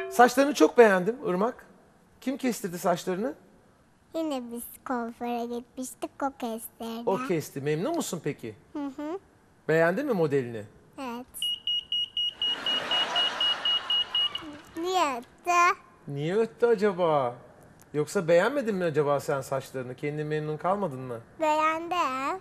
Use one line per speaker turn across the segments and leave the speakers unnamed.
Saçlarını çok beğendim Irmak. Kim kestirdi saçlarını?
Yine biz kuaföre gitmiştik, o kestirdi.
O kesti. Memnun musun peki?
Hı hı.
Beğendin mi modelini?
Evet. Niye öttü?
Niye öttü acaba? Yoksa beğenmedin mi acaba sen saçlarını? Kendin memnun kalmadın mı?
Beğendim.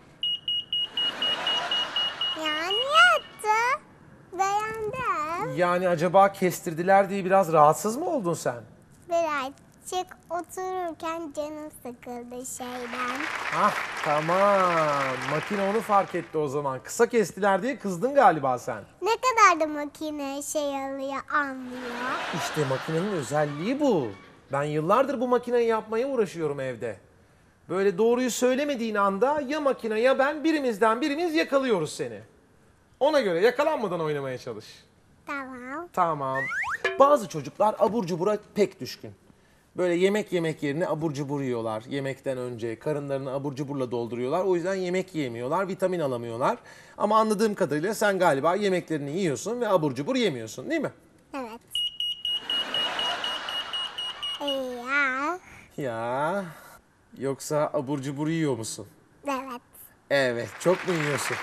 Ya niye öttü? Beğendim.
Yani acaba kestirdiler diye biraz rahatsız mı oldun sen?
Birazcık otururken canım sıkıldı şeyden.
Ah tamam. Makine onu fark etti o zaman. Kısa kestiler diye kızdın galiba sen.
Ne kadar da makine alıyor, anlıyor.
İşte makinenin özelliği bu. Ben yıllardır bu makineyi yapmaya uğraşıyorum evde. Böyle doğruyu söylemediğin anda ya makine ya ben birimizden birimiz yakalıyoruz seni. Ona göre yakalanmadan oynamaya çalış.
Tamam.
Tamam. Bazı çocuklar abur cubura pek düşkün. Böyle yemek yemek yerine abur cubur yiyorlar. Yemekten önce karınlarını abur cuburla dolduruyorlar. O yüzden yemek yiyemiyorlar, vitamin alamıyorlar. Ama anladığım kadarıyla sen galiba yemeklerini yiyorsun ve abur cubur yemiyorsun, değil mi?
Evet. Ya.
Ya, yoksa abur cubur yiyor musun?
Evet.
Evet, çok mu yiyorsun?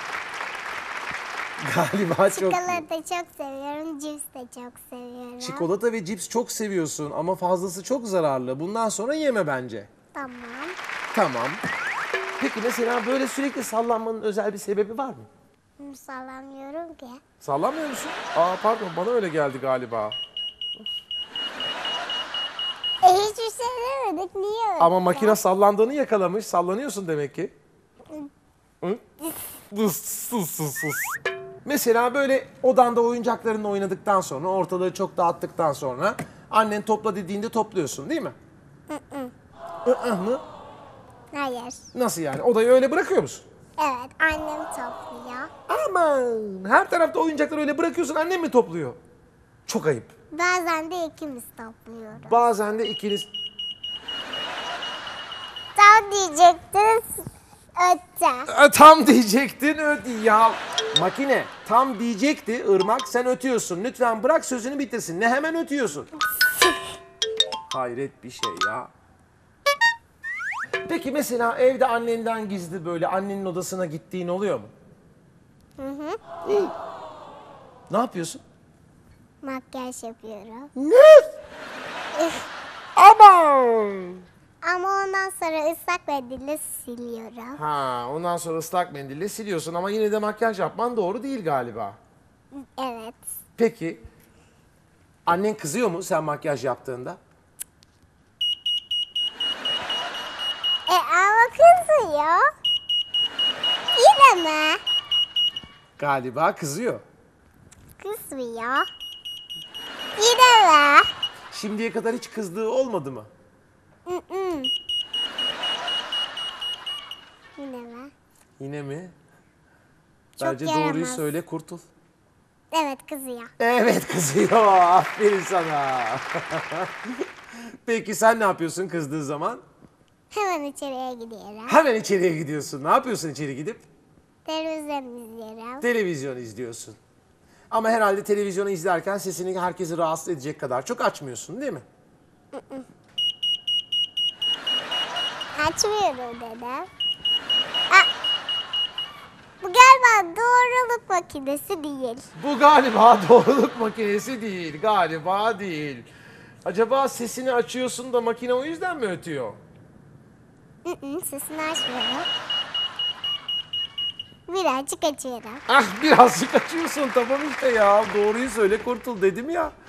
Galiba çok.
Çikolata çok seviyorum, cips de çok seviyorum.
Çikolata ve cips çok seviyorsun ama fazlası çok zararlı. Bundan sonra yeme bence.
Tamam.
Tamam. Peki mesela böyle sürekli sallanmanın özel bir sebebi var mı?
Sallamıyorum ki.
Sallanmıyor musun? Aa pardon, bana öyle geldi galiba.
Hiçbir şey demedik, niye öyle?
Ama makine sallandığını yakalamış. Sallanıyorsun demek ki. Hı? Sus, sus, sus, sus. Mesela böyle odanda oyuncaklarınla oynadıktan sonra, ortalığı çok dağıttıktan sonra annen topla dediğinde topluyorsun değil mi? Mı?
Hayır.
Nasıl yani? Odayı öyle bırakıyor musun?
Evet, annem topluyor.
Aman! Her tarafta oyuncakları öyle bırakıyorsun, annen mi topluyor? Çok ayıp.
Bazen de ikimiz topluyoruz.
Bazen de ikiniz...
Tam diyecektiniz, ötte.
Tam diyecektin ya. Makine tam diyecekti Irmak, sen ötüyorsun. Lütfen bırak sözünü bitirsin. Ne hemen ötüyorsun? Hayret bir şey ya. Peki mesela evde annenden gizli böyle annenin odasına gittiğin oluyor mu?
Hı hı.
İyi. Ne yapıyorsun?
Makyaj yapıyorum.
Ne? Aman!
Ama ondan sonra ıslak mendille siliyorum.
Ha, ondan sonra ıslak mendille siliyorsun ama yine de makyaj yapman doğru değil galiba.
Evet.
Peki, annen kızıyor mu sen makyaj yaptığında?
Ama kızıyor. Yine mi?
Galiba kızıyor.
Kızmıyor. Yine mi?
Şimdiye kadar hiç kızdığı olmadı mı?
Mm-mm. Yine mi?
Yine mi?
Çok
Bence doğruyu
yaramaz.
söyle, kurtul.
Evet, kızıyor.
Evet kızıyor. Aferin sana. Peki sen ne yapıyorsun kızdığı zaman?
Hemen içeriye gidiyorum.
Hemen içeriye gidiyorsun. Ne yapıyorsun içeri gidip?
Televizyon izliyorum.
Televizyon izliyorsun. Ama herhalde televizyonu izlerken sesini herkesi rahatsız edecek kadar çok açmıyorsun değil mi?
Açmıyorum dedim. Bu galiba doğruluk makinesi değil.
Bu galiba doğruluk makinesi değil. Galiba değil. Acaba sesini açıyorsun da makine o yüzden mi ötüyor?
Sesini açmıyorum. Birazcık açıyorum.
Ah birazcık açıyorsun tamam işte ya. Doğruyu söyle kurtul dedim ya.